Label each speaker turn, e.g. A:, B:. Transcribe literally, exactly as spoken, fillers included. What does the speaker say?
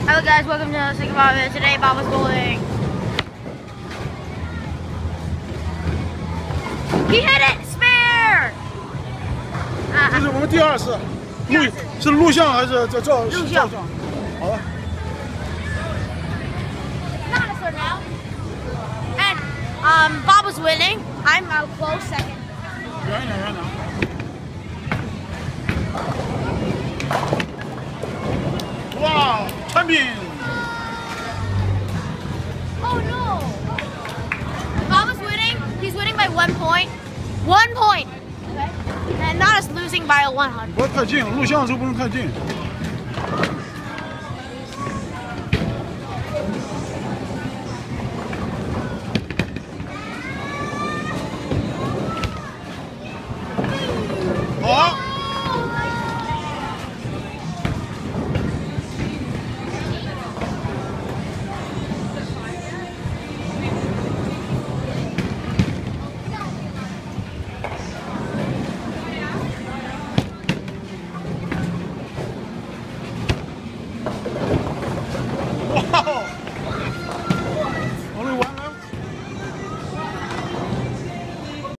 A: Hello guys, welcome to the second part of it. Today Bob was bowling. He hit it! Spare!
B: 这是我们第二次，录是录像还是这照？
A: 录像。
B: 好了。
A: Not for now. And um, Bob was winning. I'm a close second.
B: 远一点，远一点。哇 ，champion！
A: Oh no! Bob was winning. He's winning by one point. One point. Okay. And not us losing by a one hundred.
B: 不要太近，录像的时候不能太近。